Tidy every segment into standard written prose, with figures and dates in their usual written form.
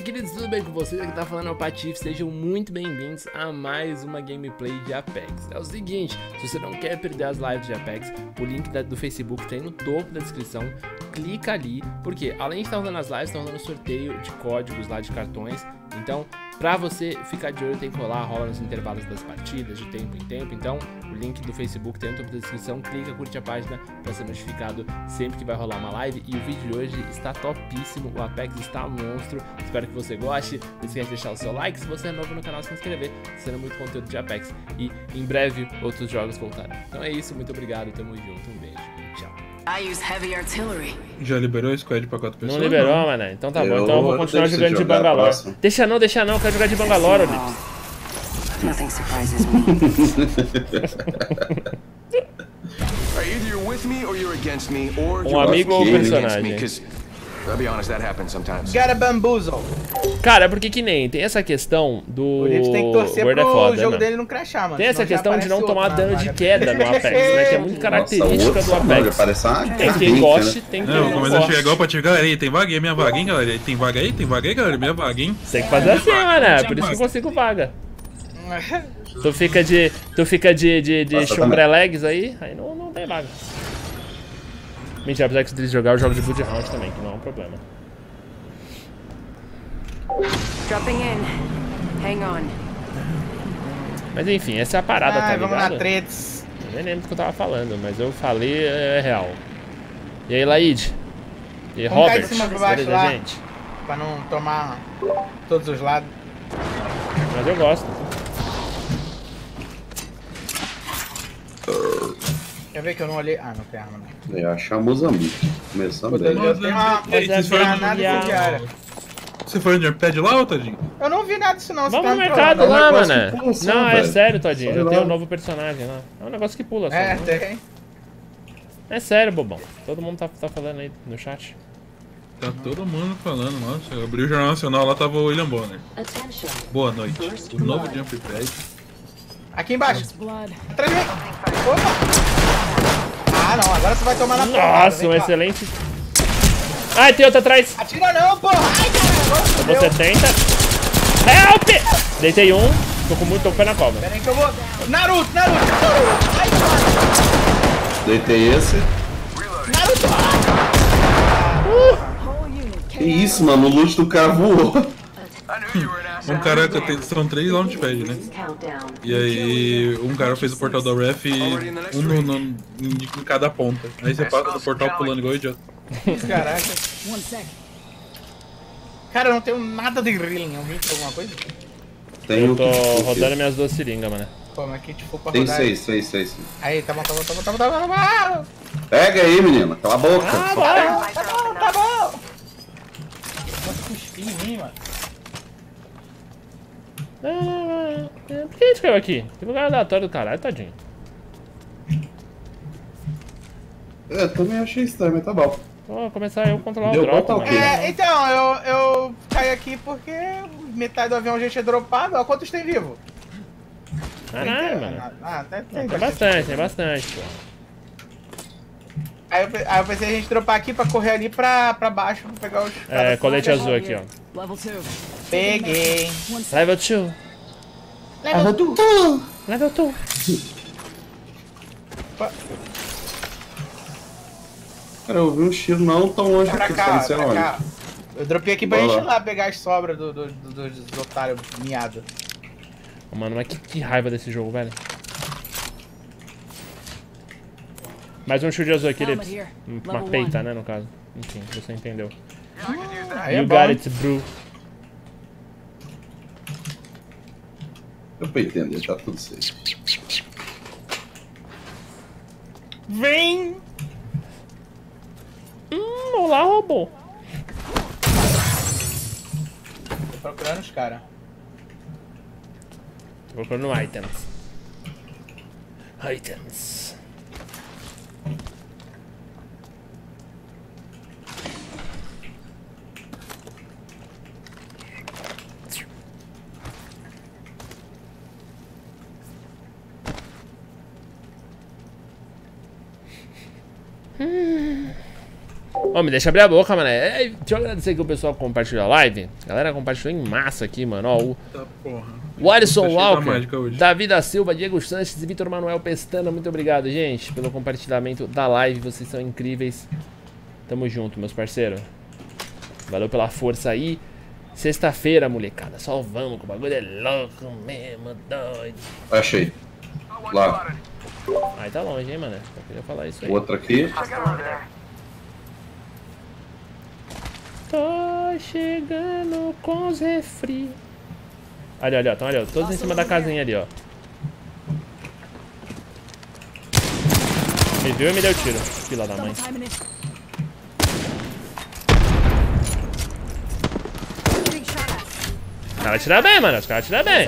Queridos, tudo bem com vocês? Aqui tá falando é o Patife, sejam muito bem-vindos a mais uma gameplay de Apex. É o seguinte, se você não quer perder as lives de Apex, o link do Facebook tem no topo da descrição, clica ali, porque além de estar rolando as lives, está rolando sorteio de códigos lá de cartões, então pra você ficar de olho tem que rola nos intervalos das partidas, de tempo em tempo, então o link do Facebook tem no topo da descrição, clica, curte a página pra ser notificado sempre que vai rolar uma live. E o vídeo de hoje está topíssimo, o Apex está monstro, espero que você goste, não esquece de deixar o seu like, se você é novo no canal se inscrever, sendo muito conteúdo de Apex e em breve outros jogos voltarão. Então é isso, muito obrigado, tamo junto, um beijo e tchau. Já liberou o squad pra 4 pessoas? Não liberou, mano. Então tá bom. Então eu vou continuar jogando de Bangalore. Deixa não, eu quero jogar de Bangalore, Olips. Nothing surprises me. Either you're with me or you're against me, or Um amigo ou personagem? I'll be honest, that happens sometimes. Gotta bamboozle. Cara, porque que nem tem essa questão do O Lips tem que torcer Word é pro foda, jogo né? dele não crashar, mano. Tem essa senão já questão de não aparece tomar outro dano na de vaga. queda no Apex, né? Que é muito característica do Apex. Tem quem goste, tem quem Não, não começa a chegar goste. igual pra ti, galera, aí, tem vaga aí, minha vaga, hein, galera? Tem vaga aí, galera, minha vaga, hein? Tem que fazer assim, mano. Por isso que eu consigo vaga. Tu fica de chumbrelegs aí não tem vaga. Mentira, apesar que se eles jogar, eu jogo de Bloodhound também, que não é um problema. Dropping in. Hang on. Mas enfim, essa é a parada, tá Vamos na ligado? tretes. Eu nem lembro do que eu tava falando, mas eu falei, é real. E aí, Laíde? E aí, Vamos cair Robert? de cima pra baixo Beleza, lá. gente? Pra não tomar todos os lados. Mas eu gosto. Quer ver que eu não olhei? Ah, não tem arma, não. É, achar Moçambique. Começando bem. Eu tenho uma Vocês foram granada incendiária. Você foi no pad lá, ô Tadinho? Eu não vi nada disso não. você Vamos tá no me mercado trolando. lá, negócio mano. que pula só, Não, é velho. sério, Todinho. Só Já ir tem lá. um novo personagem lá. É um negócio que pula só. É, não? tem. É sério, bobão. Todo mundo tá falando aí no chat. Tá todo mundo falando, nossa. Eu abri o Jornal Nacional, lá tava o William Bonner. Boa noite. O novo Jump Pad. Aqui embaixo. Atrás de mim. Opa. Ah, não. Agora você vai tomar na porrada. Nossa, vem um cá. excelente. Ai, tem outro atrás. Atira não, porra. Ai, caralho. Eu vou 70. Help! Deitei um. Tô com o pé na cobra. Pera aí que eu vou... Naruto. Ai, caralho. Deitei esse. Naruto. Que isso, mano? O loot do cara voou. Um cara, são 3 launchpad, né? E aí, um cara fez o portal da ref e um em cada ponta. Aí você passa no portal pulando igual idiota. Caraca. Cara, eu não tenho nada de healing. Alguém tem alguma coisa? Tem Eu o tô kit rodando minhas duas seringas, mano. Pô, mas kit full pra Tem rodar. 6. Aí, tá bom. Pega aí, menina. Cala a boca. Tá bom. Nossa, cuspir em mim, mano. Por que a gente caiu aqui? Que lugar aleatório do caralho, tadinho. Eu também achei estranho, mas tá bom. Vou começar eu a controlar Deu o drop, bom, tá mano. ok. Então, eu caí aqui porque metade do avião já tinha dropado. Ó, quantos tem vivo? Caralho, mano. Ah, até tem Tem bastante, pô. Aí eu pensei a gente dropar aqui pra correr ali pra baixo pra pegar os É, caras. colete azul aqui, ó. Peguei. Level 2. Level 2. Cara, eu vi um tiro não tão longe Pra aqui. cá, Parecia pra onde? cá. Eu dropei aqui pra Bora gente lá. ir lá pegar as sobras dos otários miados. Mano, mas que raiva desse jogo, velho. Mais um shield azul aqui, Lips. Uma peita, né, no caso. Enfim, você entendeu. Aí é You bom, got hein? it, bro. Eu tô entendendo, tá tudo certo. Vem! Olá, robô. Tô procurando os caras. Tô procurando items. Items. Ô, me deixa abrir a boca, mano. Deixa eu agradecer aqui o pessoal que compartilhou a live. A galera compartilhou em massa aqui, mano. Ó, Tá porra. o Alisson Tá cheio da Walker, mágica hoje. Davi da Silva, Diego Sanches e Vitor Manuel Pestana. Muito obrigado, gente, pelo compartilhamento da live. Vocês são incríveis. Tamo junto, meus parceiros. Valeu pela força aí. Sexta-feira, molecada. Só vamos, que o bagulho é louco mesmo, doido. Achei. Lá. Aí tá longe, hein, mano. Só queria falar isso aí. Outra aqui. Tô chegando com os refri. Ali, ó, tão ali, ó. Todos em cima da casinha ali, ó. Me viu e me deu tiro. Fila da mãe. Os caras atiram bem, mano. Os caras atiram bem.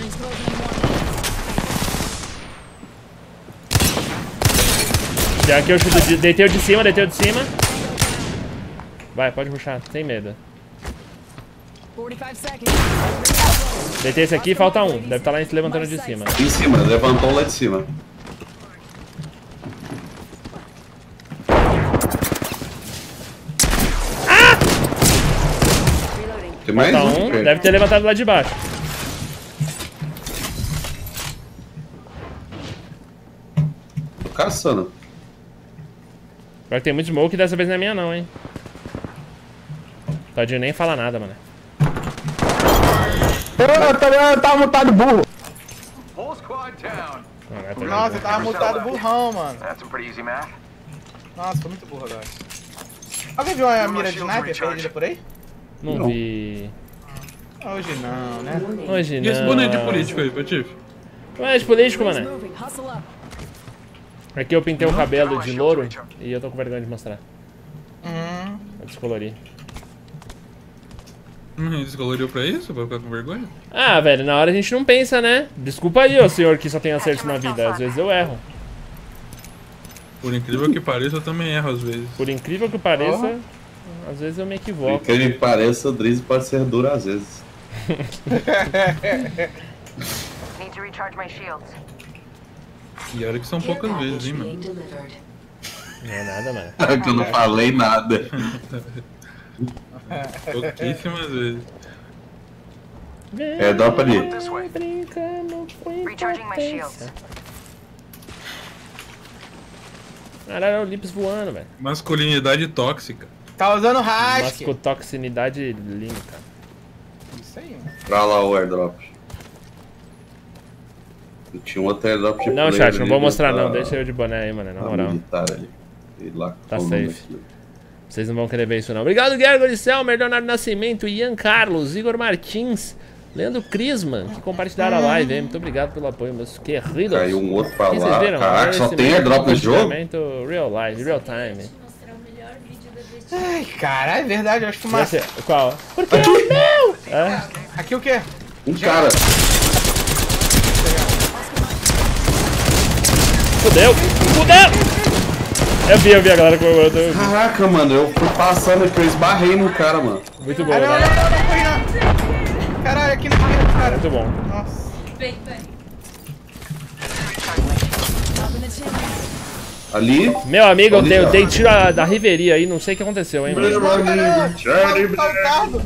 Tem aqui eu chuto. Deitei o de cima, deitei o de cima. Vai, pode rushar, sem medo. Deitei esse aqui, falta um. Deve estar lá se levantando de cima. Em cima, levantou lá de cima. Tem mais Falta um? um, deve ter levantado lá de baixo. Tô caçando. Agora tem muito smoke e dessa vez não é minha não, hein. Tadinho nem fala nada, mano. Eu tava mutado burro. Whole squad down. Nossa, eu tava mutado burrão, mano. That's some pretty easy math. Nossa, foi muito burro agora. Alguém viu a mira de sniper perdida por aí? Não vi. Hoje não, né? Hoje E esse não. boné de político aí, Patife? Boné de político, mano. Aqui eu pintei o cabelo de louro e eu tô com vergonha de mostrar. Vou descolorir. Descoloriu pra isso? Pra ficar com vergonha? Ah, velho, na hora a gente não pensa, né? Desculpa aí, ô senhor que só tem acerto na vida. Às vezes eu erro. Por incrível que pareça, eu também erro às vezes. Por incrível que pareça, às vezes eu me Por equivoco. que pareça, o Drizzy pode ser duro às vezes. Need to recharge my shields. E olha que são poucas vezes, hein, mano. Não é nada, mano. Que eu não falei nada. Pouquíssimas vezes. É, dá pra ali. Recharging my shields. Caralho, o Lips voando, velho. Masculinidade tóxica. Tá usando hack. Mascotoxinidade limpa. Isso aí, mano. Pra lá o airdrop. Eu tinha um outro airdrop de Não, player chat, não ali, vou mostrar tá- não. Deixa eu de boné aí, mano, na tá moral. militar ali. E lá, Tá qual o nome safe. daquilo? Vocês não vão querer ver isso não. Obrigado, Guilherme Selmer, Leonardo Nascimento, Ian Carlos, Igor Martins, Leandro Crisman, que compartilharam a live, hein? Muito obrigado pelo apoio, meus queridos. Caiu um outro pra Quem vocês lá. viram? Caraca, só Esse tem airdrop nesse jogo? compartilhamento Real life, real time. Ai, caralho, é verdade, eu acho que Esse- massa. Qual? Porque é o meu! É? Aqui o quê? Um cara. Fudeu! Fudeu! Eu vi a galera comemorando. Caraca, mano, eu fui passando aqui, eu esbarrei no cara, mano. Muito bom, Ah, não, né? não corri não. Caralho, aqui na esquerda, cara. Muito bom. Nossa. Ali. Meu amigo, Ali, eu ó. dei tiro da riveria aí, não sei o que aconteceu, hein, mano. Saltado.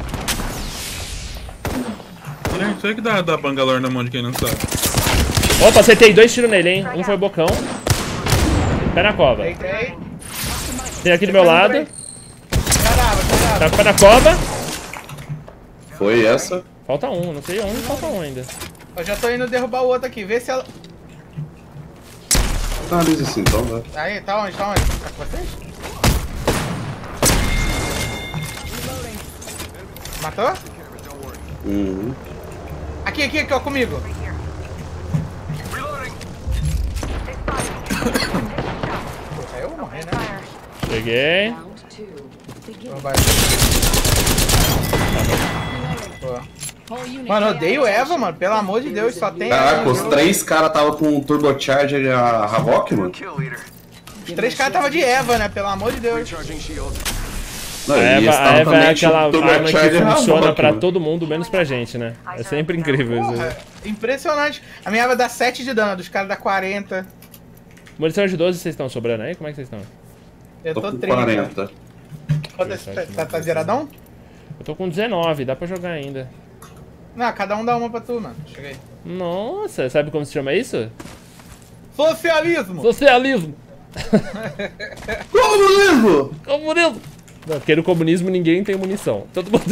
Isso aí que dá bangalore na mão de quem não sabe. Opa, acertei 2 tiros nele, hein? Um foi bocão. Pé na cova. Deitei. Tem aqui do meu lado. Caramba. Tá pé na cova. Foi essa. Falta um, não sei onde falta um ainda. Eu já tô indo derrubar o outro aqui. Vê se ela... Analisa assim, então, né? Aí, tá onde? Tá onde? Tá com vocês? Matou? Uhum. Aqui, ó, comigo. Pô, eu vou morrer, né? Peguei. Então vai. Pô. Mano, eu odeio Eva, mano. Pelo amor de Deus, só tem Caraca, Eva. os 3 caras tava com um turbocharger e a Havok, mano. Kill leader. Os 3 caras tava de Eva, né? Pelo amor de Deus. Recharging shield. Não, A e eles Eva tavam é também aquela com arma que turbocharger e funciona Havok, pra mano. todo mundo, menos pra gente, né? É sempre incrível isso. Porra, impressionante. A minha Eva dá 7 de dano, dos caras dá 40. Munição de 12, vocês estão sobrando aí? Como é que vocês estão? Eu Tô tô com 30. 40. Tá zeradão? Eu tô com 19, dá pra jogar ainda. Não, cada um dá uma pra tu, mano. Chega aí. Nossa, sabe como se chama isso? Socialismo! Socialismo! Comunismo! Comunismo! Não, porque no comunismo ninguém tem munição. Todo mundo...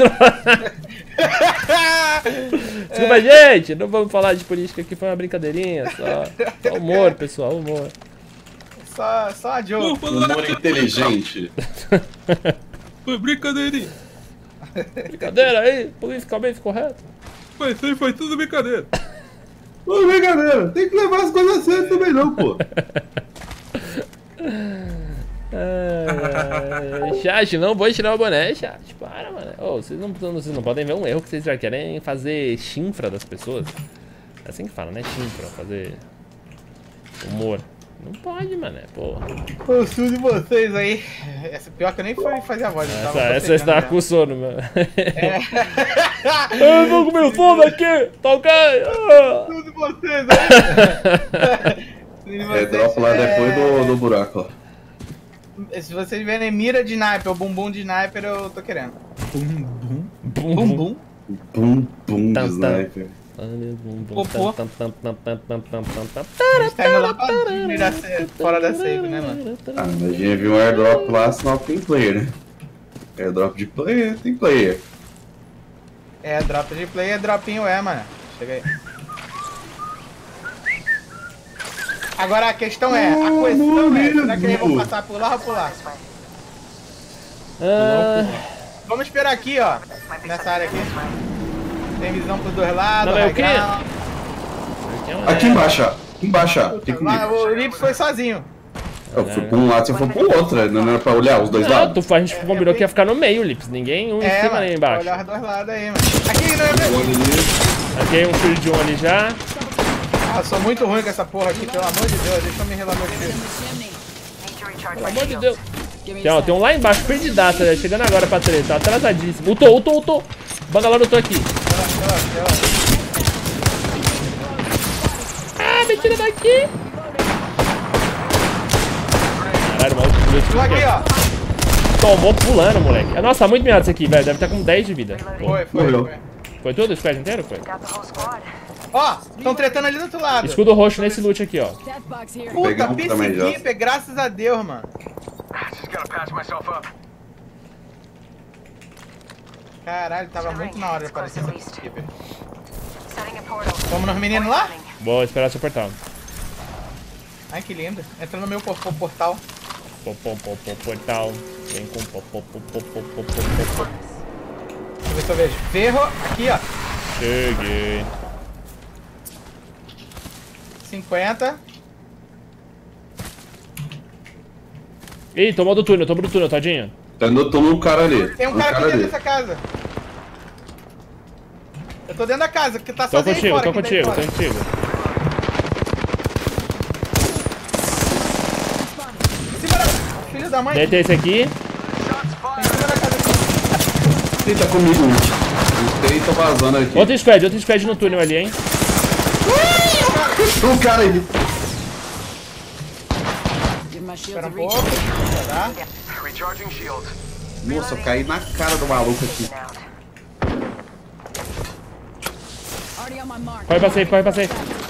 Desculpa, gente! Não vamos falar de política aqui, foi uma brincadeirinha. Só humor, pessoal, humor. Só a joke. Humor inteligente. Foi brincadeirinha. Brincadeira aí, politicamente correto. Foi tudo brincadeira. Ô, brincadeira, tem que levar as coisas a sério também não, pô. Chat, não vou tirar o boné, chat. Para, mano. Oh, vocês não podem ver um erro que vocês já querem fazer chinfra das pessoas. É assim que fala, né? Chinfra, fazer humor. Não pode, mano, porra. O sul de vocês aí. Essa pior que eu nem fui fazer a voz. Essa estava com sono, mano. Eu vou comer o sono aqui! Tá ok? O sul de vocês aí. Dropa lá depois do buraco, ó. Se vocês verem mira de sniper ou bumbum de sniper, eu tô querendo. Bumbum. Bum de sniper. Popô. A gente tá indo lá pra mirar fora da safe, né, mano? Ah, mas a gente viu um airdrop lá, sinal que tem player, né? Airdrop de player, tem player. É, drop de play é dropinho, mano. Chega aí. Agora a questão é, a questão é, será que eles vão passar por lá ou por lá? Vamos esperar aqui, ó, nessa área aqui. Tem visão pros dois lados, não, aqui embaixo, ó. Aqui embaixo, ó. O Lips foi sozinho. Eu fui pra um lado, você foi pro outro, não era pra olhar os dois lados? A gente combinou que ia ficar no meio, Lips. Ninguém em cima nem embaixo. Olhar os dois lados aí, mano. Aqui, não é aqui um shield de um ali já. Ah, sou muito ruim com essa porra aqui, pelo amor de Deus. Deixa eu me relar meu tiro. Pelo amor de Deus. Tem um lá embaixo, perdidaço, né? Chegando agora pra treta, tá atrasadíssimo. Ultou. Bangalore ultou aqui. Ah, me tira daqui. Caralho, maluco. Tô aqui, ó. Tomou pulando, moleque. Nossa, muito miado isso aqui, velho. Deve estar com 10 de vida. Foi. Foi tudo? O squad inteiro? Foi. Ó, estão tretando ali do outro lado. Escudo roxo nesse loot aqui, ó. Puta, Peacekeeper, graças a Deus, mano. Caralho, tava muito na hora de aparecer essa Peacekeeper. Vamos nos meninos lá? Vou esperar seu portal. Ai, que lindo. Entra no meu portal. Portal. Vem com Deixa eu ver se eu vejo. Ferro, aqui, ó. Cheguei. 50. Ih, tomou do túnel, tadinho. Tomou um cara ali. Tem um cara aqui dentro dessa casa. Eu tô dentro da casa, porque tá sozinho aí fora. Tô contigo. Filho da mãe. Deitei esse aqui. Tem em cima da casa aqui. Ele tá comigo. Tô vazando aqui. Outro squad no túnel ali, hein. Um cara aí. Espera um pouco. Tá? Nossa, eu caí na cara do maluco aqui. Corre pra safe.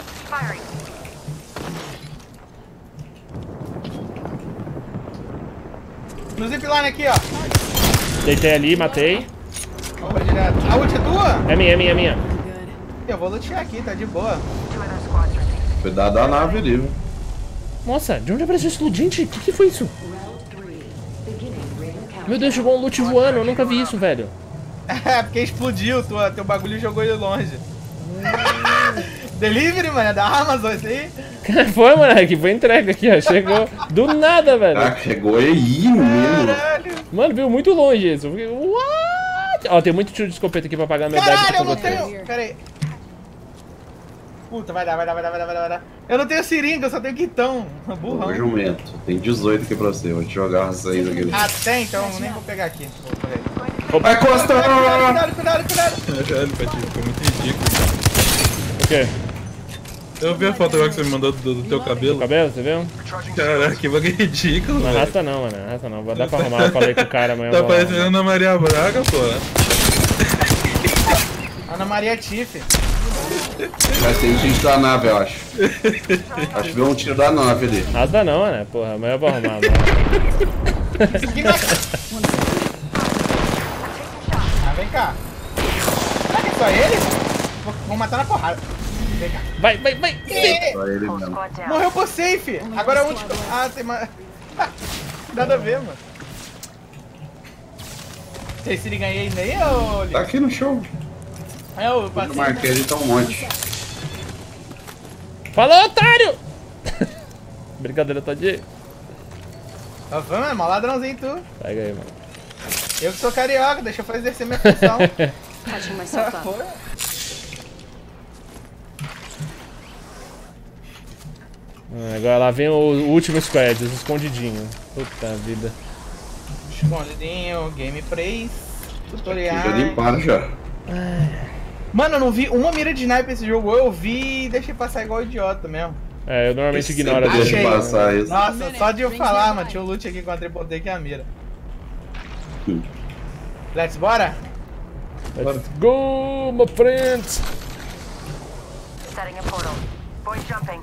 No zipline aqui, ó. Deitei ali, matei. Vamos direto. A ult é tua? É minha. Eu vou lutear aqui, tá de boa. Cuidado da nave ali, viu? Nossa, de onde apareceu esse loot? Gente, o que foi isso? Meu Deus, chegou um loot voando, eu nunca vi isso, velho. É, porque explodiu, teu bagulho jogou ele longe. Delivery, mano, é da Amazon isso aí? Foi, moleque, foi entrega aqui, ó. Chegou do nada, velho. Ah, chegou aí mesmo. Caralho. Mano, veio muito longe isso. Eu fiquei, what? Ó, tem muito tiro de escopeta aqui pra pagar meu débito. Caralho, eu não tenho... Pera aí. Puta, vai dar. Eu não tenho seringa, eu só tenho quitão. Burrão. Ô, jumento, tem 18 aqui pra você. Vou te jogar umas 6 aqui. Ah, tem? Então nem vou pegar aqui. Vai, Costa! Cuidado. Caralho, Patinho, ficou muito ridículo. O quê? Eu vi a foto agora que você me mandou do teu cabelo. O cabelo, você viu? Caraca, que bagulho ridículo, Não velho. arrasta não, mano. Arrasta não. Vou dar pra arrumar. Eu falei com o cara amanhã. Tá parecendo Ana Maria Braga, pô. Ana Maria Tiff. Vai ser um tiro da nave, eu acho. Acho que veio um tiro da nave ali. Arrasta não, mano. Porra, amanhã eu vou arrumar, mano. Isso aqui não é... Ah, vem cá. Será que é só ele? Vou matar na porrada. Vem cá. Vai. Só ele Whole mesmo. squad down. Morreu por safe. Agora é onde... Ah, tem mais... Nada a ver, mano. Vocês se ligam aí ainda aí, ô... Tá aqui no show. É, eu Eu passei. marquei ali, tá um monte. Falou, otário! Brincadeira, tadinho. Tá vendo, mano? Mó ladrãozinho tu. Pega aí, mano. Eu que sou carioca, deixa eu exercer minha função. Patching myself up. Agora lá vem o último squad, os escondidinhos. Puta vida. Escondidinho, gameplays, Já tutoriais. limparam já. Mano, eu não vi uma mira de sniper esse jogo. Eu vi e deixei passar igual idiota mesmo. É, eu normalmente ignoro a Deixa dele. Achei. passar isso. Nossa, só de eu falar, mano, tinha um loot aqui com a triple T que é a mira. Let's bora? Let's go, my friends! Setting a portal. Boys jumping.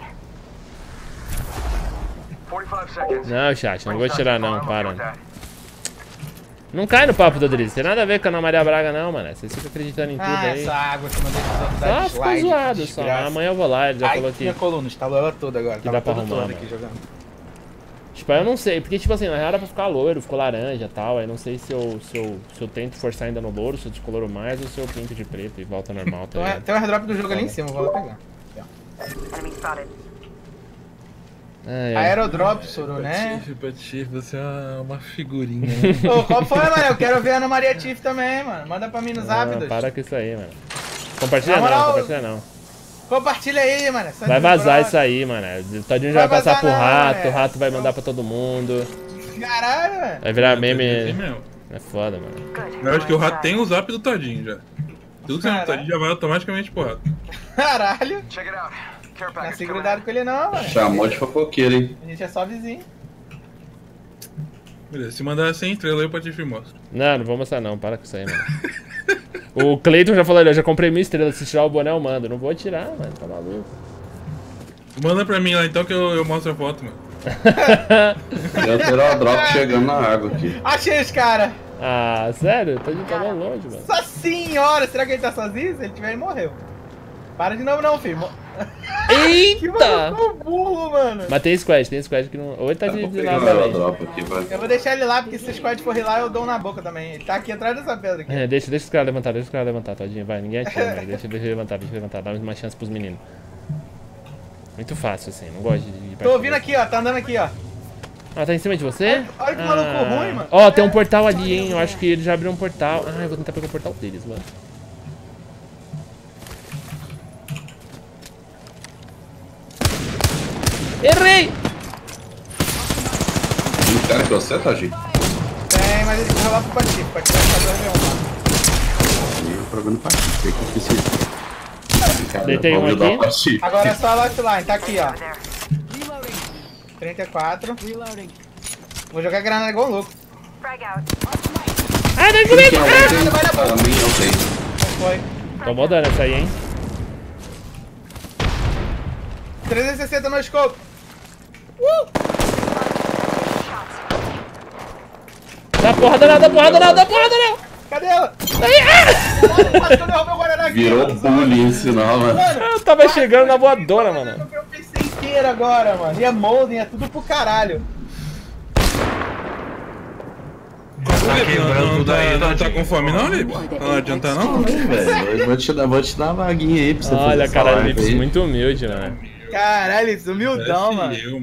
45 seconds. Não, chat, não vou tirar não, para. Não cai no papo do Driz, tem nada a ver com a Ana Maria Braga não, mano. Vocês ficam acreditando em tudo Ah, aí. essa água que mandei pros outros Só dar ficou dislike, zoado só. desgraça. Amanhã eu vou lá, ele já Ai, falou que... minha coluna, instalou ela toda agora. dá pra todo arrumar, aqui mano. jogando. Tipo, eu não sei, porque tipo assim, na real era pra ficar loiro, ficou laranja e tal. Aí não sei se eu tento forçar ainda no louro, se eu descoloro mais ou se eu pinto de preto e volta ao normal, tá ligado? Tem um airdrop do jogo ali em cima, vou lá pegar. Enemy spotted. Ai, ai. Aerodrop, Soro, né? Patife, você é uma figurinha. Ô, qual foi, mano? Eu quero ver a Ana Maria Tiff também, mano. Manda pra mim no zap, Não, dois. para com isso aí, mano. Compartilha Na moral, não, compartilha não. Compartilha aí, mano. Só Vai de vazar brother. isso aí, mano. O Todinho já Vai vai passar vazar pro não, rato, é. o rato vai mandar pra todo mundo. Caralho, mano. Vai virar Assim meme. mesmo. É foda, mano. Good. Eu acho que o rato Inside. tem o zap do Todinho já. Tudo que é do Todinho já vai automaticamente pro rato. Caralho. Check it out. Care Não é package coming grudado in. com ele não, mano. Chamou de fofoqueiro, hein? A gente é só vizinho. Beleza, se mandar 100 estrelas aí o Patife mostra. Não vou mostrar não, para com isso aí, mano. O Cleiton já falou ali, eu já comprei 1000 estrelas, se tirar o boné eu mando. Não vou tirar, mano, tá maluco. Manda pra mim lá então que eu mostro a foto, mano. Já terá o drop chegando na água aqui. Achei os caras. Ah, sério? O Todinho tá bem longe, mano. Nossa senhora, será que ele tá sozinho? Se ele tiver, ele morreu. Para de novo não, filho. Que Eita! maluco burro, mano. Mas tem squad que não... Ou ele tá de Vou de pegar lado o também. drop aqui, vai. Eu vou deixar ele lá, porque se o squad for lá, eu dou um na boca também. Ele tá aqui atrás dessa pedra aqui. É, deixa os caras levantar, Todinho, vai, ninguém atira, mano. Deixa ele levantar, dá uma chance pros meninos. Muito fácil, assim, não gosto de... Tô ouvindo aqui, ó. Tá andando aqui, ó. Ah, tá em cima de você? Olha que maluco ruim, mano. Ó, tem um portal ali, hein, eu acho que ele já abriu um portal. Ah, eu vou tentar pegar o portal deles, mano. Errei! Tem um cara que você, Tadinho? Tem, mas ele correu lá pro Patife. O Patife vai fazer o meu, Eu tô vendo o Patife, sei que eu esqueci. Cara, Deitei vou um ajudar aqui. o Patife. Agora é só a Lifeline, tá aqui, ó. Over there. 34. Vou jogar granada igual um louco. Frag out. Ah, não Quem comigo! é o Ah! item? Para mim, eu tenho. Não foi. Tomou dano essa aí, hein? 360 no scope. Dá porrada não, dá porrada não, dá porrada não! Cadê ela? Aí, ah! Quase que eu derrubei o Guaraná aqui. Virou bullying esse sinal, mano. Eu tava chegando na voadora, mano. Eu pensei inteiro agora, mano. E é molding, é tudo pro caralho. Não tá com fome não, Lipe? Não adianta não? Velho, eu vou te dar uma vaguinha aí pra você fazer Olha, essa cara, live Lips aí. muito humilde, mano. Caralho, isso humildão, mano. Eu,